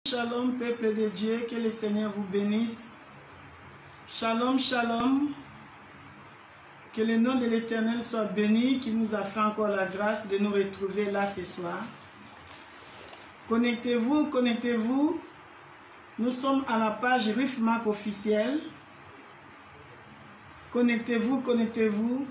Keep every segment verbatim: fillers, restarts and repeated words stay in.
Shalom, peuple de Dieu, que le Seigneur vous bénisse. Shalom, shalom. Que le nom de l'Éternel soit béni, qui nous a fait encore la grâce de nous retrouver là ce soir. Connectez-vous, connectez-vous. Nous sommes à la page Rifmark officielle. Connectez-vous, connectez-vous.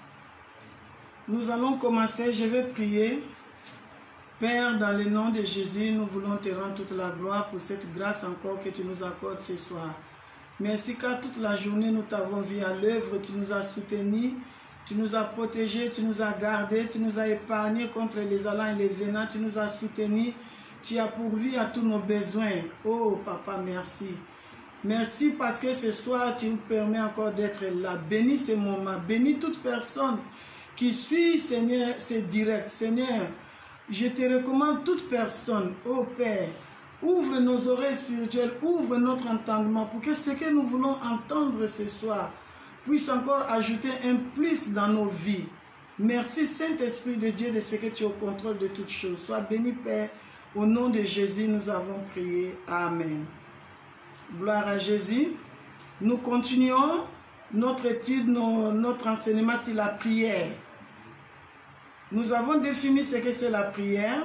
Nous allons commencer, je vais prier. Père, dans le nom de Jésus, nous voulons te rendre toute la gloire pour cette grâce encore que tu nous accordes ce soir. Merci car toute la journée nous t'avons vu à l'œuvre, tu nous as soutenus, tu nous as protégés, tu nous as gardés, tu nous as épargnés contre les allants et les venants, tu nous as soutenus, tu as pourvu à tous nos besoins. Oh Papa, merci. Merci parce que ce soir tu nous permets encore d'être là. Bénis ce moment, bénis toute personne qui suit, Seigneur, c'est direct. Seigneur, je te recommande toute personne, ô Père, ouvre nos oreilles spirituelles, ouvre notre entendement pour que ce que nous voulons entendre ce soir puisse encore ajouter un plus dans nos vies. Merci Saint-Esprit de Dieu de ce que tu es au contrôle de toutes choses. Sois béni Père, au nom de Jésus nous avons prié. Amen. Gloire à Jésus. Nous continuons notre étude, notre enseignement sur la prière. Nous avons défini ce que c'est la prière.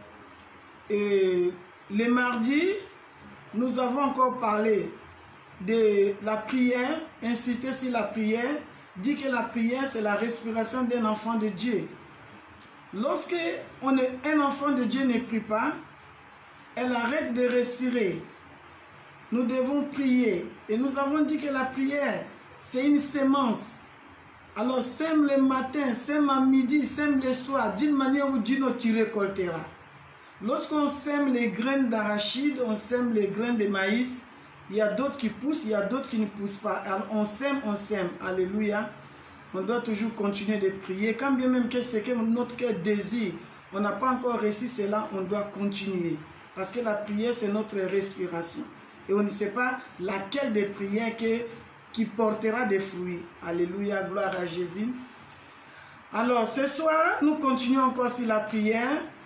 Et le mardi, nous avons encore parlé de la prière, insisté sur la prière, dit que la prière c'est la respiration d'un enfant de Dieu. Lorsque on est, un enfant de Dieu ne prie pas, elle arrête de respirer. Nous devons prier. Et nous avons dit que la prière, c'est une sémence. Alors sème le matin, sème à midi, sème le soir, d'une manière ou d'une autre tu récolteras. Lorsqu'on sème les graines d'arachide, on sème les graines de maïs, il y a d'autres qui poussent, il y a d'autres qui ne poussent pas. Alors on sème, on sème. Alléluia. On doit toujours continuer de prier. Quand bien même que ce que notre cœur désire, on n'a pas encore réussi cela, on doit continuer. Parce que la prière, c'est notre respiration. Et on ne sait pas laquelle des prières que qui portera des fruits. Alléluia, gloire à Jésus. Alors, ce soir, nous continuons encore sur la prière.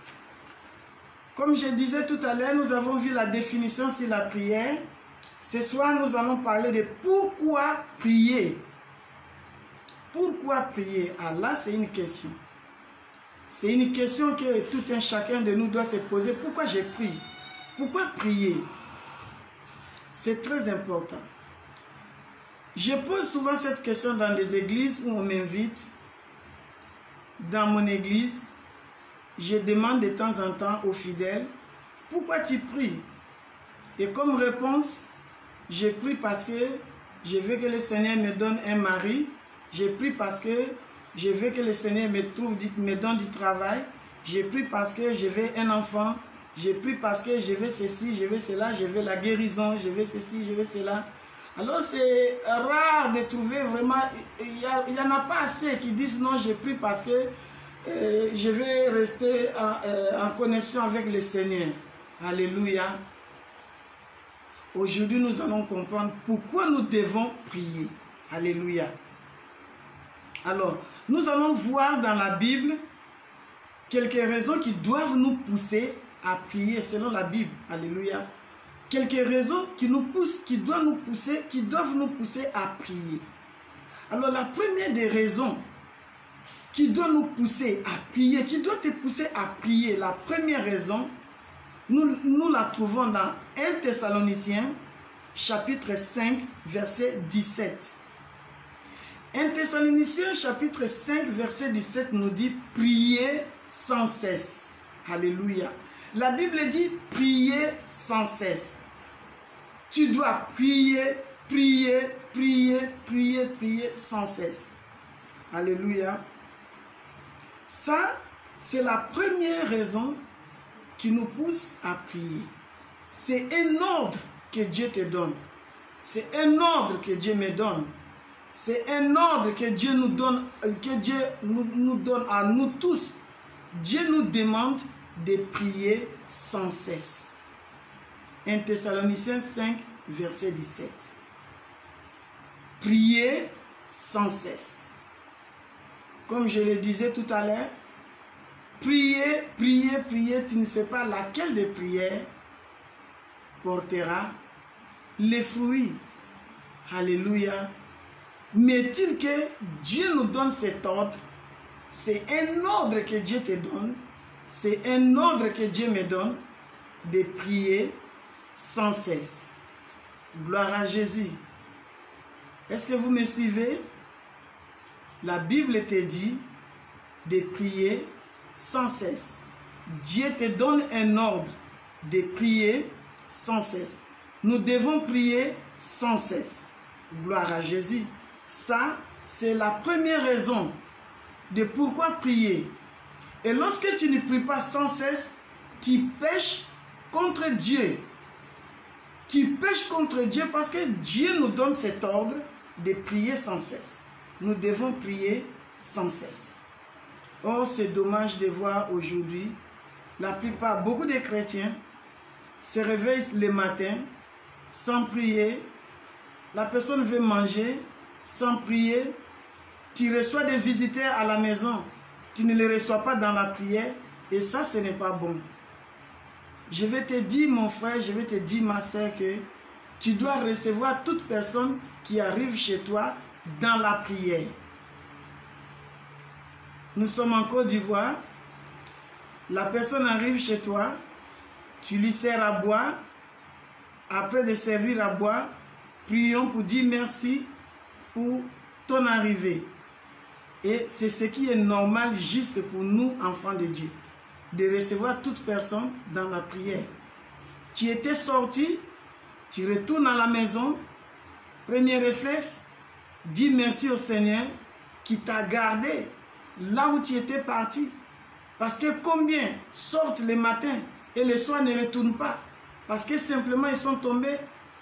Comme je disais tout à l'heure, nous avons vu la définition sur la prière. Ce soir, nous allons parler de pourquoi prier. Pourquoi prier? Ah là, c'est une question. C'est une question que tout un chacun de nous doit se poser. Pourquoi je prie? Pourquoi prier? C'est très important. Je pose souvent cette question dans des églises où on m'invite. Dans mon église, je demande de temps en temps aux fidèles, pourquoi tu pries? Et comme réponse, je prie parce que je veux que le Seigneur me donne un mari. Je prie parce que je veux que le Seigneur me, trouve, me donne du travail. Je prie parce que je veux un enfant. Je prie parce que je veux ceci, je veux cela, je veux la guérison, je veux ceci, je veux cela. Alors c'est rare de trouver vraiment, il n'y en a pas assez qui disent non, je prie parce que euh, je vais rester en, euh, en connexion avec le Seigneur. Alléluia. Aujourd'hui, nous allons comprendre pourquoi nous devons prier. Alléluia. Alors, nous allons voir dans la Bible quelques raisons qui doivent nous pousser à prier selon la Bible. Alléluia. Quelques raisons qui nous poussent, qui doivent nous pousser, qui doivent nous pousser à prier. Alors la première des raisons qui doit nous pousser à prier, qui doit te pousser à prier, la première raison, nous, nous la trouvons dans un Thessaloniciens, chapitre cinq, verset dix-sept. un Thessaloniciens, chapitre cinq, verset dix-sept nous dit « Priez sans cesse ». Alléluia. La Bible dit « Priez sans cesse ». Tu dois prier, prier, prier, prier, prier sans cesse. Alléluia. Ça, c'est la première raison qui nous pousse à prier. C'est un ordre que Dieu te donne. C'est un ordre que Dieu me donne. C'est un ordre que Dieu nous donne, que Dieu nous, nous donne à nous tous. Dieu nous demande de prier sans cesse. un Thessaloniciens cinq, verset dix-sept. Priez sans cesse. Comme je le disais tout à l'heure, prier, prier, prier, tu ne sais pas laquelle des prières portera les fruits. Alléluia. Mais est-il que Dieu nous donne cet ordre? C'est un ordre que Dieu te donne. C'est un ordre que Dieu me donne de prier sans cesse. Gloire à Jésus. Est-ce que vous me suivez? La Bible te dit de prier sans cesse. Dieu te donne un ordre de prier sans cesse. Nous devons prier sans cesse. Gloire à Jésus. Ça, c'est la première raison de pourquoi prier. Et lorsque tu ne pries pas sans cesse, tu pèches contre Dieu. Tu pèches contre Dieu parce que Dieu nous donne cet ordre de prier sans cesse. Nous devons prier sans cesse. Oh, c'est dommage de voir aujourd'hui, la plupart, beaucoup de chrétiens se réveillent le matin sans prier. La personne veut manger sans prier. Tu reçois des visiteurs à la maison, tu ne les reçois pas dans la prière, et ça, ce n'est pas bon. Je vais te dire, mon frère, je vais te dire, ma soeur, que tu dois recevoir toute personne qui arrive chez toi dans la prière. Nous sommes en Côte d'Ivoire. La personne arrive chez toi, tu lui sers à boire. Après de servir à boire, prions pour dire merci pour ton arrivée. Et c'est ce qui est normal juste pour nous, enfants de Dieu, de recevoir toute personne dans la prière. Tu étais sorti, tu retournes à la maison, premier réflexe, dis merci au Seigneur qui t'a gardé là où tu étais parti. Parce que combien sortent le matin et le soir ne retournent pas? Parce que simplement ils sont tombés,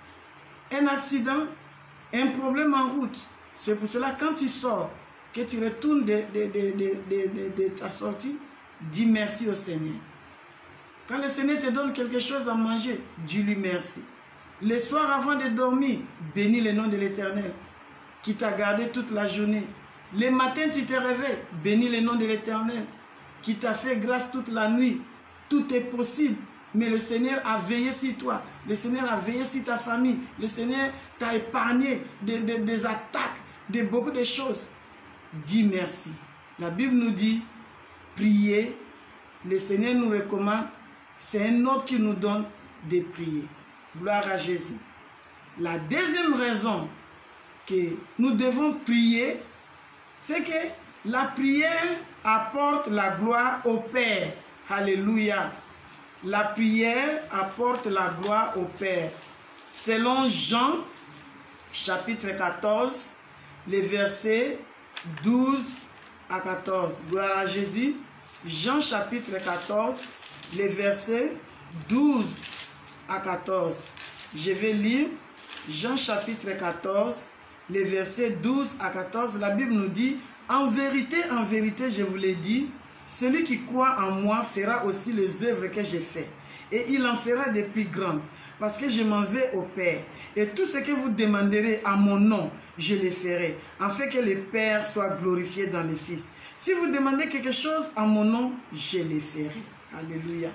un accident, un problème en route. C'est pour cela quand tu sors, que tu retournes de, de, de, de, de, de, de ta sortie, dis merci au Seigneur. Quand le Seigneur te donne quelque chose à manger, dis-lui merci. Le soir avant de dormir, bénis le nom de l'Éternel qui t'a gardé toute la journée. Le matin, tu te réveilles, bénis le nom de l'Éternel qui t'a fait grâce toute la nuit. Tout est possible, mais le Seigneur a veillé sur toi. Le Seigneur a veillé sur ta famille. Le Seigneur t'a épargné de, de, des attaques, de beaucoup de choses. Dis merci. La Bible nous dit, prier. Le Seigneur nous recommande, c'est un ordre qu'il nous donne de prier. Gloire à Jésus. La deuxième raison que nous devons prier, c'est que la prière apporte la gloire au Père. Alléluia. La prière apporte la gloire au Père. Selon Jean, chapitre quatorze, les versets douze à quatorze. Gloire à Jésus. Jean, chapitre quatorze, les versets douze à quatorze. Je vais lire Jean, chapitre quatorze, les versets douze à quatorze. La Bible nous dit, en vérité, en vérité, je vous l'ai dit, celui qui croit en moi fera aussi les œuvres que j'ai faites. Et il en fera des plus grandes, parce que je m'en vais au Père. Et tout ce que vous demanderez à mon nom, je le ferai, afin que le Père soit glorifié dans le Fils. Si vous demandez quelque chose à mon nom, je le ferai. Alléluia.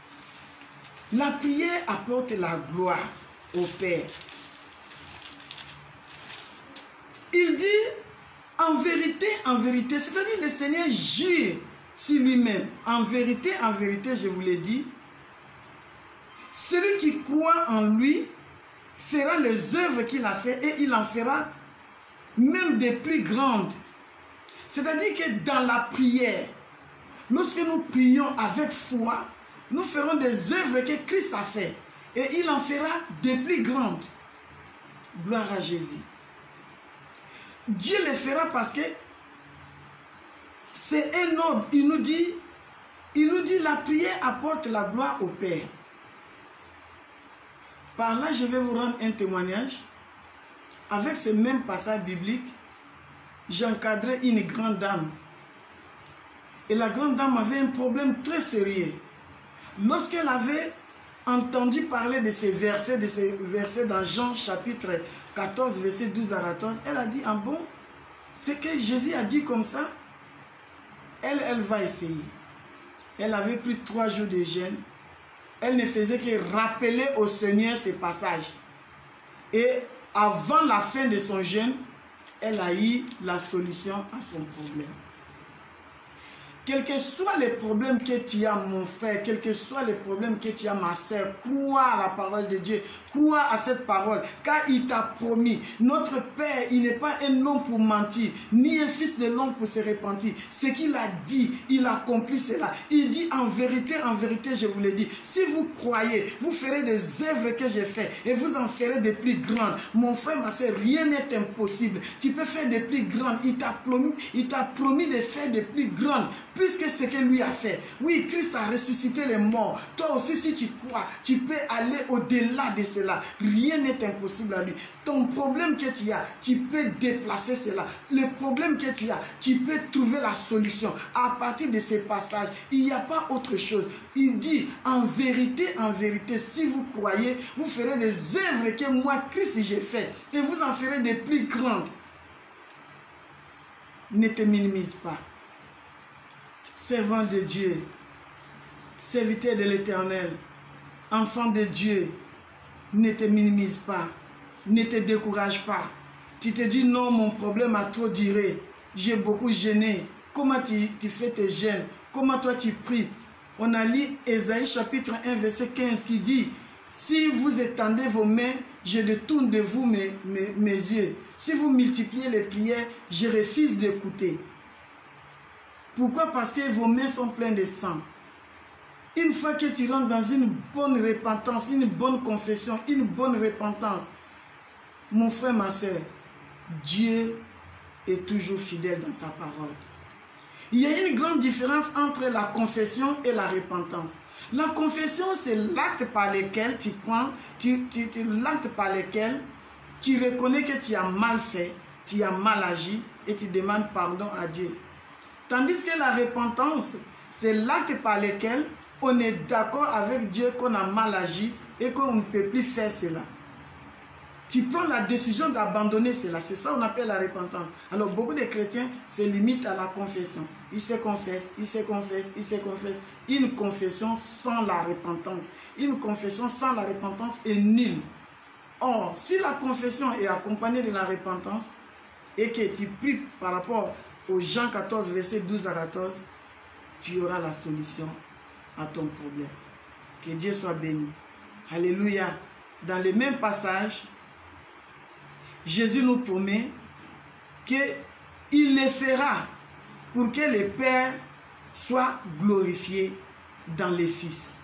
La prière apporte la gloire au Père. Il dit, en vérité, en vérité, c'est-à-dire le Seigneur jure sur lui-même. En vérité, en vérité, je vous l'ai dit, celui qui croit en lui fera les œuvres qu'il a fait et il en fera même des plus grandes. C'est-à-dire que dans la prière, lorsque nous prions avec foi, nous ferons des œuvres que Christ a fait et il en fera des plus grandes. Gloire à Jésus. Dieu le fera parce que c'est un ordre. Il nous dit, il nous dit la prière apporte la gloire au Père. Par là, je vais vous rendre un témoignage. Avec ce même passage biblique, j'encadrais une grande dame. Et la grande dame avait un problème très sérieux. Lorsqu'elle avait entendu parler de ces versets, de ces versets dans Jean chapitre quatorze, verset douze à quatorze, elle a dit, ah bon, c'est que Jésus a dit comme ça, elle, elle va essayer. Elle avait pris trois jours de jeûne. elle ne faisait que rappeler au Seigneur ces passages. Et avant la fin de son jeûne, elle a eu la solution à son problème. Quels que soient les problèmes que tu as, mon frère, quels que soient les problèmes que tu as, ma soeur, crois à la parole de Dieu, crois à cette parole, car il t'a promis. Notre Père, il n'est pas un homme pour mentir, ni un fils de l'homme pour se repentir. Ce qu'il a dit, il accomplit cela. Il dit en vérité, en vérité, je vous le dis, si vous croyez, vous ferez des œuvres que j'ai faites et vous en ferez des plus grandes. Mon frère, ma soeur, rien n'est impossible. Tu peux faire des plus grandes. Il t'a promis, il t'a promis de faire des plus grandes. Plus que ce que lui a fait. Oui, Christ a ressuscité les morts. Toi aussi, si tu crois, tu peux aller au-delà de cela. Rien n'est impossible à lui. Ton problème que tu as, tu peux déplacer cela. Le problème que tu as, tu peux trouver la solution. À partir de ces passages, il n'y a pas autre chose. Il dit, en vérité, en vérité, si vous croyez, vous ferez des œuvres que moi, Christ, j'ai fait. Et vous en ferez des plus grandes. Ne te minimise pas. Servant de Dieu, serviteur de l'Éternel, enfant de Dieu, ne te minimise pas, ne te décourage pas. Tu te dis non, mon problème a trop duré, j'ai beaucoup gêné. Comment tu, tu fais tes jeûnes? Comment toi tu pries? On a lu Ésaïe chapitre un verset quinze qui dit, si vous étendez vos mains, je détourne de vous mes, mes, mes yeux. Si vous multipliez les prières, je refuse d'écouter. Pourquoi? Parce que vos mains sont pleines de sang. Une fois que tu rentres dans une bonne repentance, une bonne confession, une bonne repentance, mon frère, ma soeur, Dieu est toujours fidèle dans sa parole. Il y a une grande différence entre la confession et la repentance. La confession, c'est l'acte par lequel tu prends, tu, tu, tu, l'acte par lequel tu reconnais que tu as mal fait, tu as mal agi et tu demandes pardon à Dieu. Tandis que la repentance, c'est l'acte par lequel on est d'accord avec Dieu qu'on a mal agi et qu'on ne peut plus faire cela. Tu prends la décision d'abandonner cela. C'est ça qu'on appelle la repentance. Alors beaucoup de chrétiens se limitent à la confession. Ils se confessent, ils se confessent, ils se confessent. Une confession sans la repentance. Une confession sans la repentance est nulle. Or, si la confession est accompagnée de la repentance et que tu pries par rapport au Jean quatorze, verset douze à quatorze, tu auras la solution à ton problème. Que Dieu soit béni. Alléluia. Dans le même passage, Jésus nous promet qu'il le fera pour que le Père soit glorifié dans les Fils.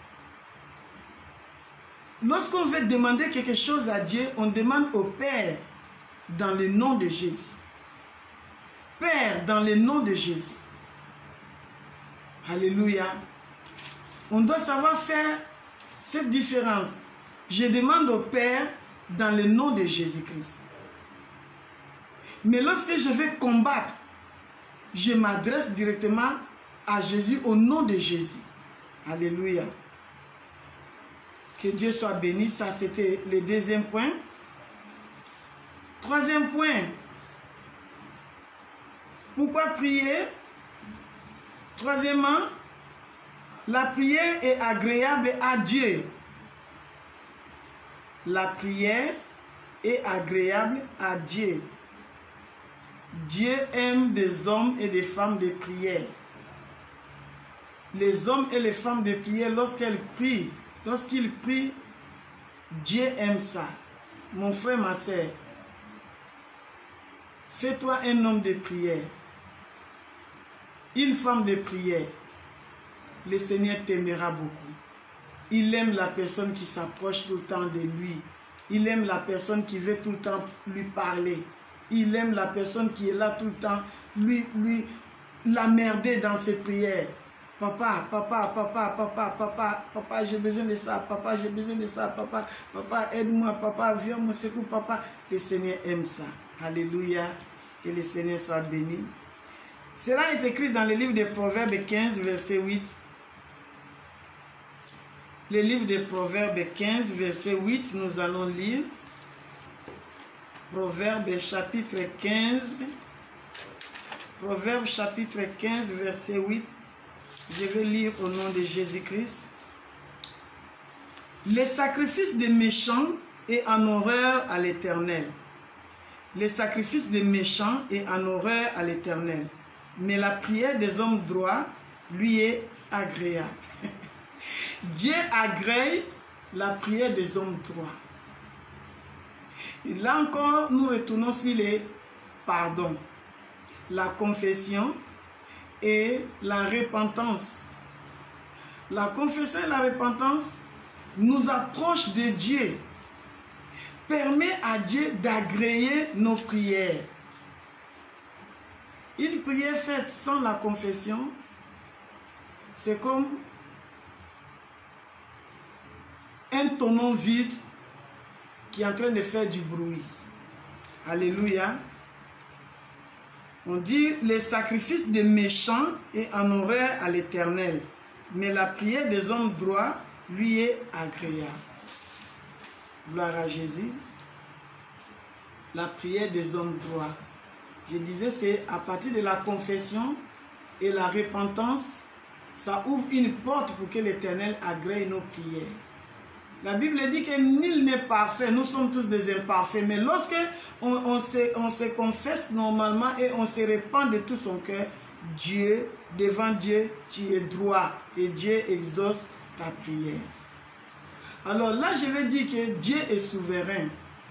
Lorsqu'on veut demander quelque chose à Dieu, on demande au Père dans le nom de Jésus. Père, dans le nom de Jésus. Alléluia. On doit savoir faire cette différence. Je demande au Père dans le nom de Jésus-Christ. Mais lorsque je vais combattre, je m'adresse directement à Jésus au nom de Jésus. Alléluia. Que Dieu soit béni. Ça, c'était le deuxième point. Troisième point. Pourquoi prier? Troisièmement, la prière est agréable à Dieu. La prière est agréable à Dieu. Dieu aime des hommes et des femmes de prière. Les hommes et les femmes de prière, lorsqu'elles prient, lorsqu'ils prient, Dieu aime ça. Mon frère, ma soeur, fais-toi un homme de prière. Une femme de prière, le Seigneur t'aimera beaucoup. Il aime la personne qui s'approche tout le temps de lui. Il aime la personne qui veut tout le temps lui parler. Il aime la personne qui est là tout le temps, lui, lui, l'emmerder dans ses prières. Papa, papa, papa, papa, papa, papa, j'ai besoin de ça, papa, j'ai besoin de ça, papa, papa, aide-moi, papa, viens me secouer, papa. Le Seigneur aime ça. Alléluia. Que le Seigneur soit béni. Cela est écrit dans le livre de Proverbes quinze, verset huit. Le livre de Proverbes quinze, verset huit, nous allons lire. Proverbes chapitre quinze. Proverbes chapitre quinze, verset huit. Je vais lire au nom de Jésus-Christ. Les sacrifices des méchants est en horreur à l'Éternel. Les sacrifices des méchants est en horreur à l'Éternel. Mais la prière des hommes droits lui est agréable. Dieu agrée la prière des hommes droits. Et là encore, nous retournons sur les pardons, la confession et la repentance. La confession et la repentance nous approchent de Dieu, permet à Dieu d'agréer nos prières. Une prière faite sans la confession, c'est comme un tonneau vide qui est en train de faire du bruit. Alléluia. On dit les sacrifices des méchants est en horreur à l'Éternel, mais la prière des hommes droits lui est agréable. Gloire à Jésus. La prière des hommes droits. Je disais, c'est à partir de la confession et la repentance, ça ouvre une porte pour que l'Éternel agrée nos prières. La Bible dit que nul n'est parfait, nous sommes tous des imparfaits, mais lorsque on, on, se, on se confesse normalement et on se répand de tout son cœur, Dieu, devant Dieu, tu es droit et Dieu exauce ta prière. Alors là, je vais dire que Dieu est souverain.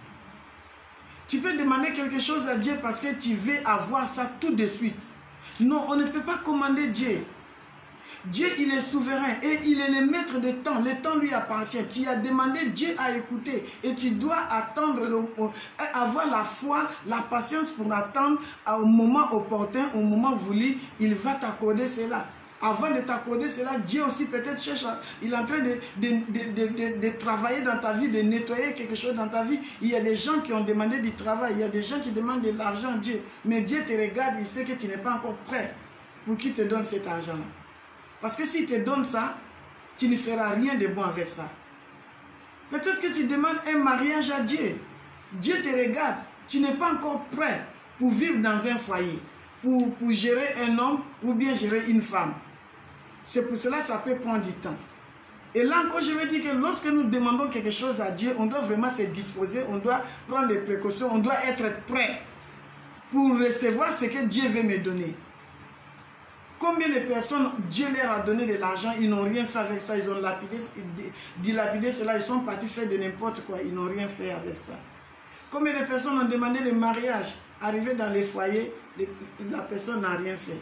Tu peux demander quelque chose à Dieu parce que tu veux avoir ça tout de suite. Non, on ne peut pas commander Dieu. Dieu, il est souverain et il est le maître des temps. Le temps lui appartient. Tu as demandé, Dieu a écouté. Et tu dois attendre, le, avoir la foi, la patience pour attendre au moment opportun, au moment voulu. Il va t'accorder cela. Avant de t'accorder cela, Dieu aussi peut-être cherche, il est en train de, de, de, de, de, de travailler dans ta vie, de nettoyer quelque chose dans ta vie. Il y a des gens qui ont demandé du travail, il y a des gens qui demandent de l'argent à Dieu. Mais Dieu te regarde, il sait que tu n'es pas encore prêt pour qu'il te donne cet argent-là. Parce que s'il te donne ça, tu ne feras rien de bon avec ça. Peut-être que tu demandes un mariage à Dieu. Dieu te regarde, tu n'es pas encore prêt pour vivre dans un foyer, pour, pour gérer un homme ou bien gérer une femme. C'est pour cela que ça peut prendre du temps. Et là encore, je veux dire que lorsque nous demandons quelque chose à Dieu, on doit vraiment se disposer, on doit prendre les précautions, on doit être prêt pour recevoir ce que Dieu veut me donner. Combien de personnes, Dieu leur a donné de l'argent, ils n'ont rien fait avec ça, ils ont lapidé, dilapidé cela, ils sont partis faire de n'importe quoi, ils n'ont rien fait avec ça. Combien de personnes ont demandé le mariage, arrivé dans les foyers, la personne n'a rien fait.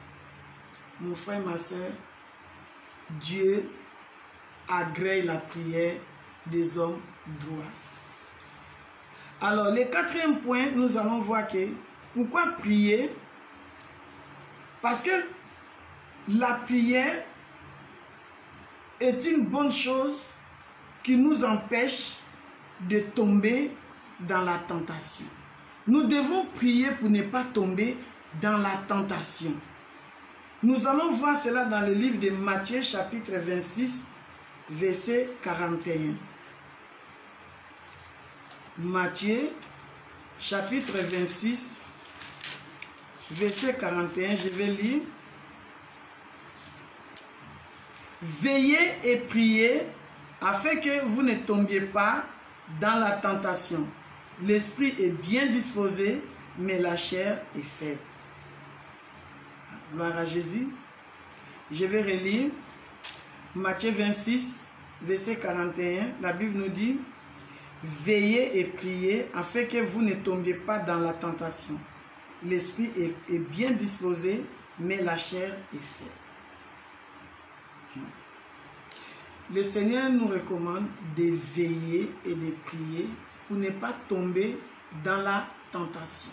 Mon frère, ma soeur, Dieu agrée la prière des hommes droits. Alors, le quatrième point, nous allons voir que, pourquoi prier? Parce que la prière est une bonne chose qui nous empêche de tomber dans la tentation. Nous devons prier pour ne pas tomber dans la tentation. Nous allons voir cela dans le livre de Matthieu, chapitre vingt-six, verset quarante et un. Matthieu, chapitre vingt-six, verset quarante et un, je vais lire. Veillez et priez afin que vous ne tombiez pas dans la tentation. L'esprit est bien disposé, mais la chair est faible. Gloire à Jésus. Je vais relire Matthieu vingt-six, verset quarante et un. La Bible nous dit: veillez et priez afin que vous ne tombiez pas dans la tentation. L'esprit est, est bien disposé, mais la chair est faible. Le Seigneur nous recommande de veiller et de prier pour ne pas tomber dans la tentation.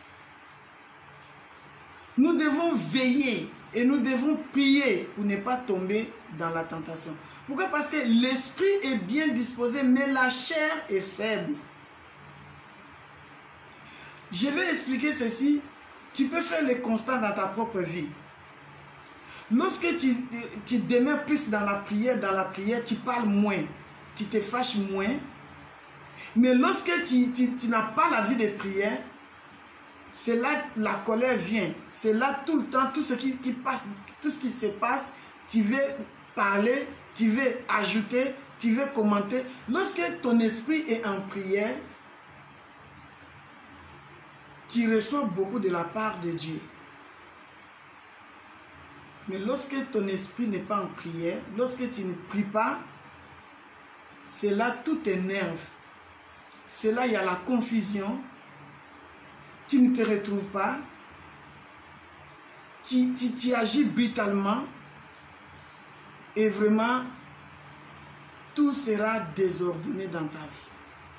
Nous devons veiller et nous devons prier pour ne pas tomber dans la tentation. Pourquoi? Parce que l'esprit est bien disposé, mais la chair est faible. Je vais expliquer ceci. Tu peux faire le constat dans ta propre vie. Lorsque tu, tu demeures plus dans la prière, dans la prière, tu parles moins. Tu te fâches moins. Mais lorsque tu, tu, tu n'as pas la vie de prière, c'est là que la colère vient. C'est là tout le temps, tout ce qui, qui passe, tout ce qui se passe, tu veux parler, tu veux ajouter, tu veux commenter. Lorsque ton esprit est en prière, tu reçois beaucoup de la part de Dieu. Mais lorsque ton esprit n'est pas en prière, lorsque tu ne pries pas, c'est là tout t'énerve. C'est là il y a la confusion. Tu ne te retrouves pas. Tu, tu, tu agis brutalement. Et vraiment, tout sera désordonné dans ta vie.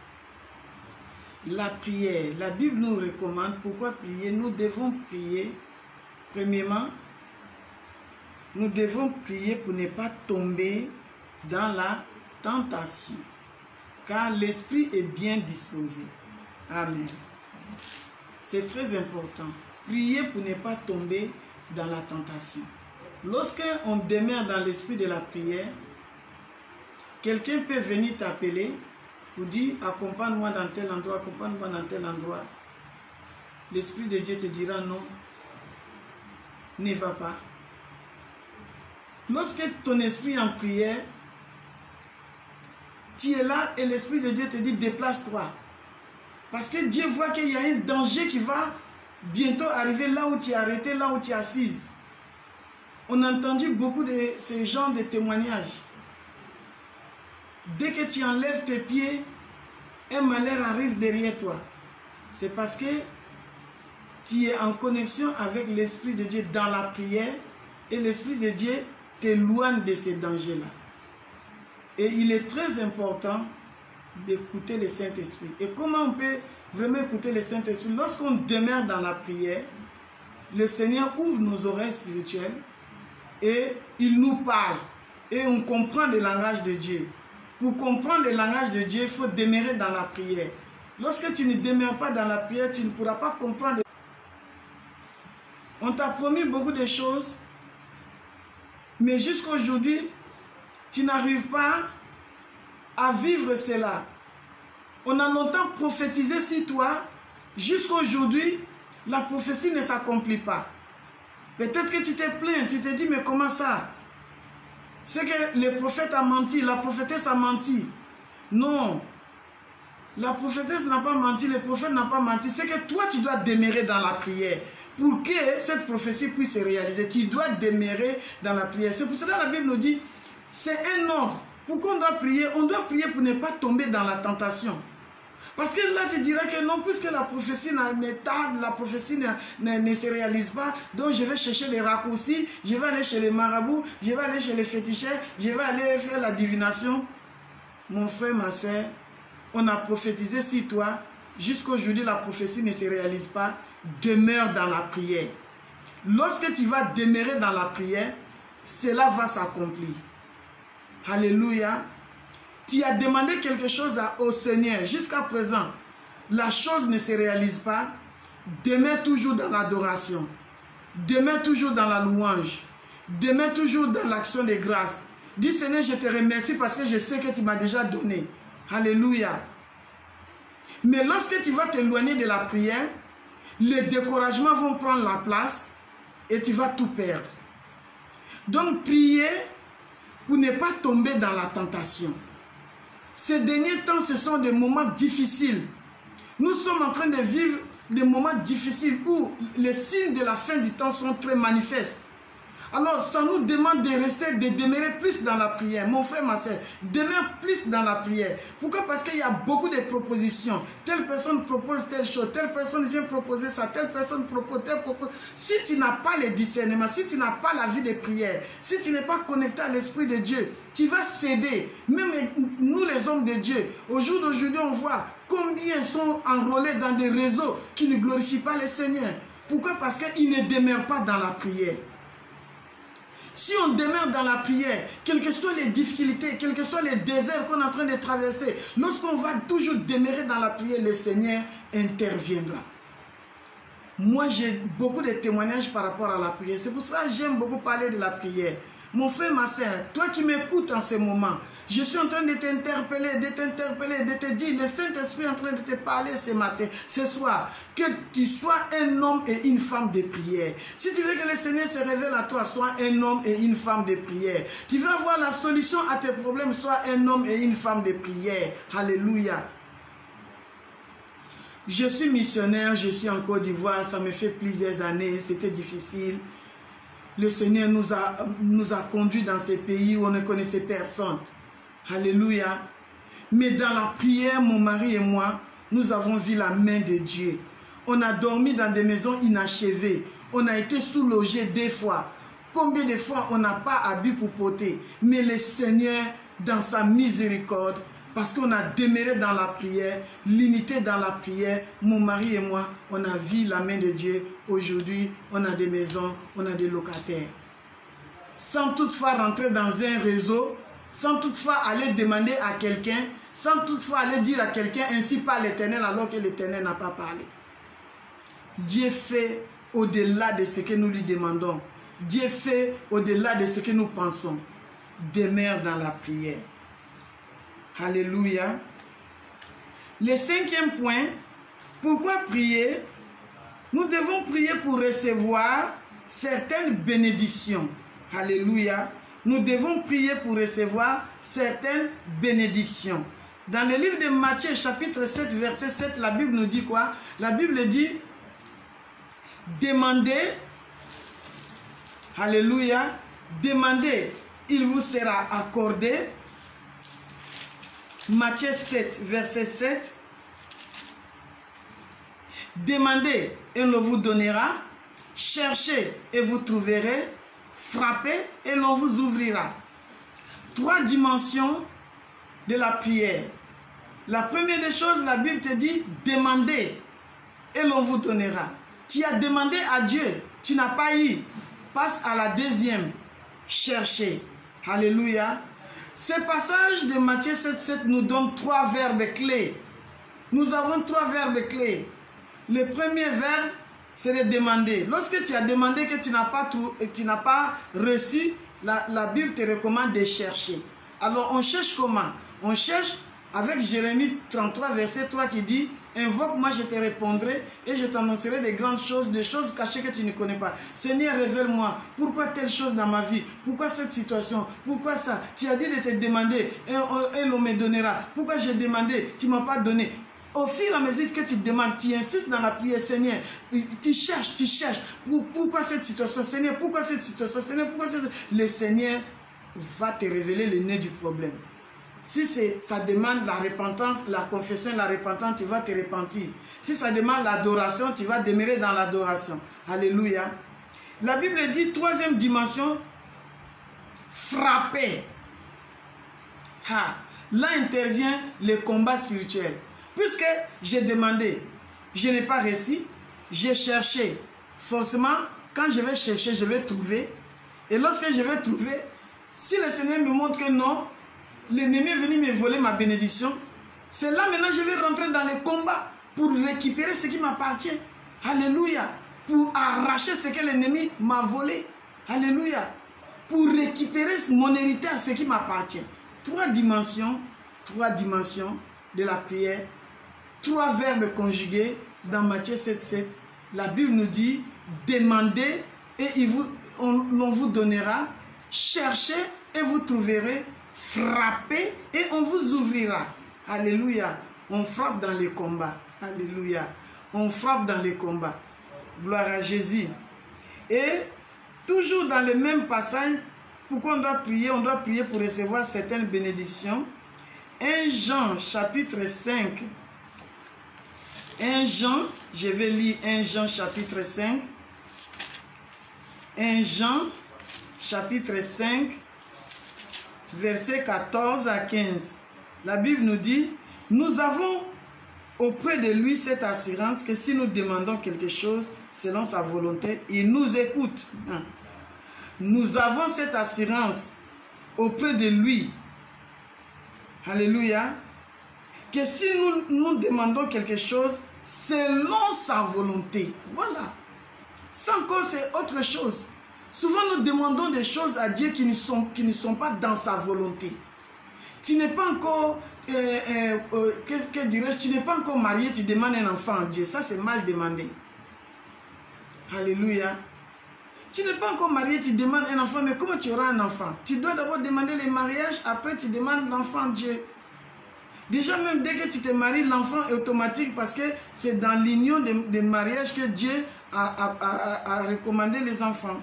La prière, la Bible nous recommande pourquoi prier. Nous devons prier, premièrement, nous devons prier pour ne pas tomber dans la tentation, car l'esprit est bien disposé. Amen. C'est très important. Prier pour ne pas tomber dans la tentation. Lorsqu'on demeure dans l'esprit de la prière, quelqu'un peut venir t'appeler ou dire accompagne-moi dans tel endroit, accompagne-moi dans tel endroit. L'esprit de Dieu te dira non, n'y va pas. Lorsque ton esprit est en prière, tu es là et l'esprit de Dieu te dit déplace-toi. Parce que Dieu voit qu'il y a un danger qui va bientôt arriver là où tu es arrêté, là où tu es assise. On a entendu beaucoup de ces genres de témoignages. Dès que tu enlèves tes pieds, un malheur arrive derrière toi. C'est parce que tu es en connexion avec l'Esprit de Dieu dans la prière et l'Esprit de Dieu t'éloigne de ces dangers-là. Et il est très important d'écouter le Saint-Esprit. Et comment on peut vraiment écouter le Saint-Esprit? Lorsqu'on demeure dans la prière, le Seigneur ouvre nos oreilles spirituelles et il nous parle. Et on comprend le langage de Dieu. Pour comprendre le langage de Dieu, il faut demeurer dans la prière. Lorsque tu ne demeures pas dans la prière, tu ne pourras pas comprendre. On t'a promis beaucoup de choses, mais jusqu'à aujourd'hui, tu n'arrives pas à vivre cela. On a longtemps prophétisé sur toi, jusqu'à aujourd'hui, la prophétie ne s'accomplit pas. Peut-être que tu t'es plaint, tu t'es dit, mais comment ça? C'est que le prophète a menti, la prophétesse a menti. Non, la prophétesse n'a pas menti, le prophète n'a pas menti. C'est que toi, tu dois demeurer dans la prière. Pour que cette prophétie puisse se réaliser, tu dois demeurer dans la prière. C'est pour cela que la Bible nous dit, c'est un ordre. Pourquoi on doit prier? On doit prier pour ne pas tomber dans la tentation. Parce que là, tu dirais que non, puisque la prophétie n'est pas, la prophétie ne, ne, ne se réalise pas, donc je vais chercher les raccourcis, je vais aller chez les marabouts, je vais aller chez les féticheurs, je vais aller faire la divination. Mon frère, ma soeur, on a prophétisé sur toi, jusqu'à aujourd'hui, la prophétie ne se réalise pas. Demeure dans la prière. Lorsque tu vas demeurer dans la prière, cela va s'accomplir. Alléluia. Tu as demandé quelque chose à, au Seigneur. Jusqu'à présent, la chose ne se réalise pas. Demeure toujours dans l'adoration. Demeure toujours dans la louange. Demeure toujours dans l'action de grâce. Dis Seigneur, je te remercie parce que je sais que tu m'as déjà donné. Alléluia. Mais lorsque tu vas t'éloigner de la prière, les découragements vont prendre la place et tu vas tout perdre. Donc, priez pour ne pas tomber dans la tentation. Ces derniers temps, ce sont des moments difficiles. Nous sommes en train de vivre des moments difficiles où les signes de la fin du temps sont très manifestes. Alors, ça nous demande de rester, de demeurer plus dans la prière. Mon frère, ma soeur, demeure plus dans la prière. Pourquoi? Parce qu'il y a beaucoup de propositions. Telle personne propose telle chose, telle personne vient proposer ça, telle personne propose, telle propose. Si tu n'as pas le discernement, si tu n'as pas la vie de prière, si tu n'es pas connecté à l'Esprit de Dieu, tu vas céder. Même nous, les hommes de Dieu, au jour d'aujourd'hui, on voit combien sont enrôlés dans des réseaux qui ne glorifient pas le Seigneur. Pourquoi? Parce qu'ils ne demeurent pas dans la prière. Si on demeure dans la prière, quelles que soient les difficultés, quels que soient les déserts qu'on est en train de traverser, lorsqu'on va toujours demeurer dans la prière, le Seigneur interviendra. Moi, j'ai beaucoup de témoignages par rapport à la prière. C'est pour ça que j'aime beaucoup parler de la prière. Mon frère, ma soeur, toi qui m'écoutes en ce moment, je suis en train de t'interpeller, de t'interpeller, de te dire, le Saint-Esprit est en train de te parler ce matin, ce soir, que tu sois un homme et une femme de prière. Si tu veux que le Seigneur se révèle à toi, sois un homme et une femme de prière. Tu veux avoir la solution à tes problèmes, sois un homme et une femme de prière. Alléluia. Je suis missionnaire, je suis en Côte d'Ivoire, ça me fait plusieurs années, c'était difficile. Le Seigneur nous a, nous a conduits dans ces pays où on ne connaissait personne. Alléluia. Mais dans la prière, mon mari et moi, nous avons vu la main de Dieu. On a dormi dans des maisons inachevées. On a été sous-logés deux fois. Combien de fois on n'a pas habit pour porter? Mais le Seigneur, dans sa miséricorde, parce qu'on a demeuré dans la prière, l'unité dans la prière, mon mari et moi, on a vu la main de Dieu. Aujourd'hui, on a des maisons, on a des locataires. Sans toutefois rentrer dans un réseau, sans toutefois aller demander à quelqu'un, sans toutefois aller dire à quelqu'un ainsi par l'Éternel alors que l'Éternel n'a pas parlé. Dieu fait au-delà de ce que nous lui demandons. Dieu fait au-delà de ce que nous pensons. Demeure dans la prière. Alléluia. Le cinquième point, pourquoi prier? Nous devons prier pour recevoir certaines bénédictions. Alléluia. Nous devons prier pour recevoir certaines bénédictions. Dans le livre de Matthieu, chapitre sept, verset sept, la Bible nous dit quoi? La Bible dit, demandez, alléluia, demandez, il vous sera accordé. Matthieu sept, verset sept. Demandez et l'on vous donnera. Cherchez et vous trouverez. Frappez et l'on vous ouvrira. Trois dimensions de la prière. La première des choses, la Bible te dit, demandez et l'on vous donnera. Tu as demandé à Dieu, tu n'as pas eu. Passe à la deuxième. Cherchez. Alléluia. Ce passage de Matthieu sept, sept nous donne trois verbes clés. Nous avons trois verbes clés. Le premier verbe, c'est de demander. Lorsque tu as demandé que tu n'as pas, tu n'as pas reçu, la, la Bible te recommande de chercher. Alors on cherche comment? On cherche avec Jérémie trente-trois, verset trois qui dit, invoque-moi, je te répondrai et je t'annoncerai des grandes choses, des choses cachées que tu ne connais pas. Seigneur, révèle-moi, pourquoi telle chose dans ma vie? Pourquoi cette situation? Pourquoi ça? Tu as dit de te demander et l'on me donnera. Pourquoi j'ai demandé? Tu ne m'as pas donné. Au fur et à mesure que tu demandes, tu insistes dans la prière, Seigneur, tu cherches, tu cherches. Pourquoi cette situation? Seigneur, pourquoi cette situation? Seigneur, pourquoi cette... Le Seigneur va te révéler le nez du problème. Si ça demande la repentance, la confession et la repentance, tu vas te repentir. Si ça demande l'adoration, tu vas demeurer dans l'adoration. Alléluia. La Bible dit, troisième dimension, frapper. Ah, là intervient le combat spirituel. Puisque j'ai demandé, je n'ai pas réussi, j'ai cherché. Forcément, quand je vais chercher, je vais trouver. Et lorsque je vais trouver, si le Seigneur me montre que non, l'ennemi est venu me voler ma bénédiction, c'est là maintenant je vais rentrer dans le combat pour récupérer ce qui m'appartient. Alléluia. Pour arracher ce que l'ennemi m'a volé. Alléluia. Pour récupérer mon héritage, ce qui m'appartient. Trois dimensions, trois dimensions de la prière. Trois verbes conjugués dans Matthieu sept, sept. La Bible nous dit, demandez et l'on vous donnera. Cherchez et vous trouverez. Frappez et on vous ouvrira. Alléluia. On frappe dans les combats. Alléluia. On frappe dans les combats. Gloire à Jésus. Et toujours dans le même passage, pourquoi on doit prier? On doit prier pour recevoir certaines bénédictions. un Jean chapitre cinq. un Jean, je vais lire un Jean chapitre cinq. un Jean chapitre cinq. Versets quatorze à quinze. La Bible nous dit, nous avons auprès de lui cette assurance que si nous demandons quelque chose selon sa volonté, il nous écoute. Nous avons cette assurance auprès de lui. Alléluia. Que si nous, nous demandons quelque chose selon sa volonté. Voilà. Sans cause, c'est autre chose. Souvent, nous demandons des choses à Dieu qui ne sont, qui ne sont pas dans sa volonté. Tu n'es pas encore, euh, euh, euh, que, que dirais-je, tu n'es pas encore marié, tu demandes un enfant à Dieu. Ça, c'est mal demandé. Alléluia. Tu n'es pas encore marié, tu demandes un enfant, mais comment tu auras un enfant? Tu dois d'abord demander le mariage, après tu demandes l'enfant à Dieu. Déjà, même dès que tu te maries, l'enfant est automatique parce que c'est dans l'union de, de mariage que Dieu a, a, a, a recommandé les enfants.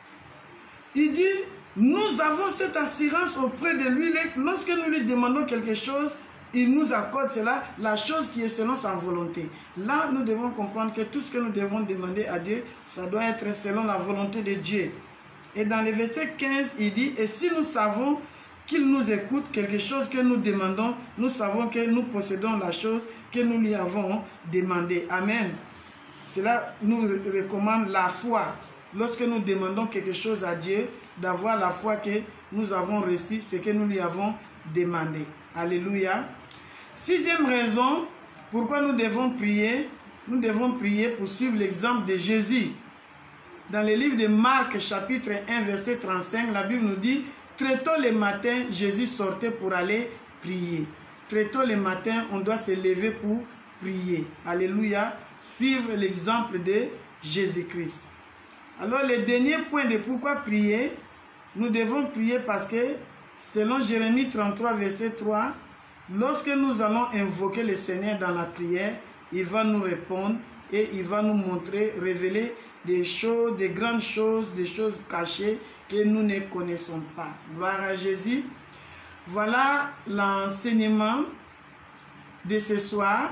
Il dit, nous avons cette assurance auprès de lui. Lorsque nous lui demandons quelque chose, il nous accorde cela, la chose qui est selon sa volonté. Là, nous devons comprendre que tout ce que nous devons demander à Dieu, ça doit être selon la volonté de Dieu. Et dans le verset quinze, il dit, et si nous savons qu'il nous écoute, quelque chose que nous demandons, nous savons que nous possédons la chose que nous lui avons demandé. Amen. Cela nous recommande la foi. Lorsque nous demandons quelque chose à Dieu, d'avoir la foi que nous avons reçu, ce que nous lui avons demandé. Alléluia. Sixième raison, pourquoi nous devons prier. Nous devons prier pour suivre l'exemple de Jésus. Dans le livre de Marc, chapitre un, verset trente-cinq, la Bible nous dit, très tôt le matin, Jésus sortait pour aller prier. Très tôt le matin, on doit se lever pour prier. Alléluia. Suivre l'exemple de Jésus-Christ. Alors, le dernier point de pourquoi prier, nous devons prier parce que, selon Jérémie trente-trois, verset trois, lorsque nous allons invoquer le Seigneur dans la prière, il va nous répondre et il va nous montrer, révéler des choses, des grandes choses, des choses cachées que nous ne connaissons pas. Gloire à Jésus. Voilà l'enseignement de ce soir.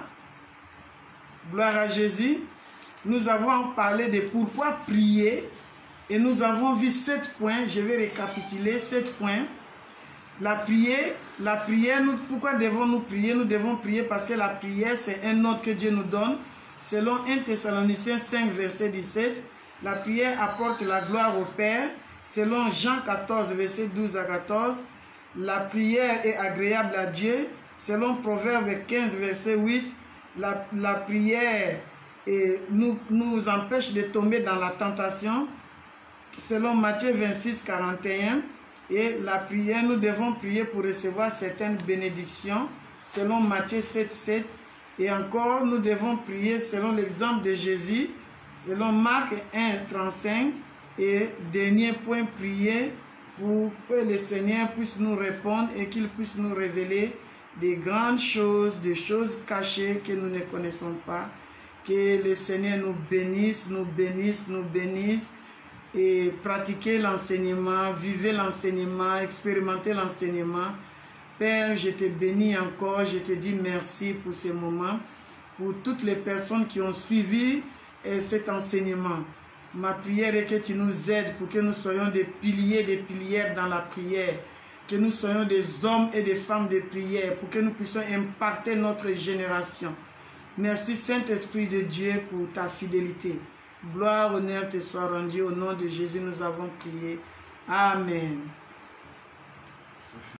Gloire à Jésus. Nous avons parlé de pourquoi prier et nous avons vu sept points. Je vais récapituler sept points. La prière, la prière, nous, pourquoi devons-nous prier? Nous devons prier parce que la prière, c'est un ordre que Dieu nous donne. Selon un Thessaloniciens cinq, verset dix-sept, la prière apporte la gloire au Père. Selon Jean quatorze, verset douze à quatorze, la prière est agréable à Dieu. Selon Proverbe quinze, verset huit, la, la prière et nous, nous empêche de tomber dans la tentation. Selon Matthieu vingt-six, quarante et un, et la prière, nous devons prier pour recevoir certaines bénédictions. Selon Matthieu sept, sept, et encore, nous devons prier selon l'exemple de Jésus. Selon Marc un, trente-cinq, et dernier point, prier pour que le Seigneur puisse nous répondre et qu'il puisse nous révéler des grandes choses, des choses cachées que nous ne connaissons pas. Que le Seigneur nous bénisse, nous bénisse, nous bénisse. Et pratiquer l'enseignement, vivre l'enseignement, expérimenter l'enseignement. Père, je te bénis encore, je te dis merci pour ce moment, pour toutes les personnes qui ont suivi eh, cet enseignement. Ma prière est que tu nous aides pour que nous soyons des piliers, des pilières dans la prière, que nous soyons des hommes et des femmes de prière, pour que nous puissions impacter notre génération. Merci Saint-Esprit de Dieu pour ta fidélité. Gloire, honneur te soit rendu. Au nom de Jésus, nous avons prié. Amen.